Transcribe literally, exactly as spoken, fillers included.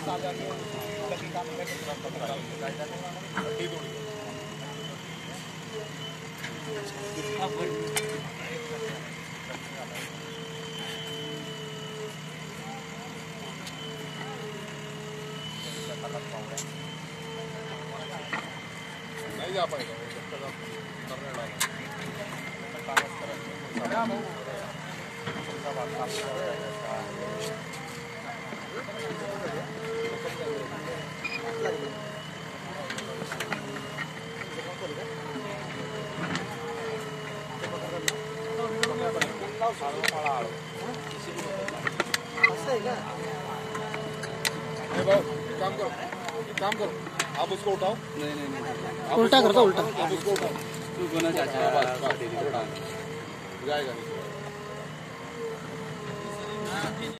नहीं जा पाएगा करने लगा काम करो काम करो आप उसको उठाओ। नहीं नहीं नहीं उल्टा कर दो उल्टा आप उसको उठाओ। तू गोना चाचा जाएगा नहीं।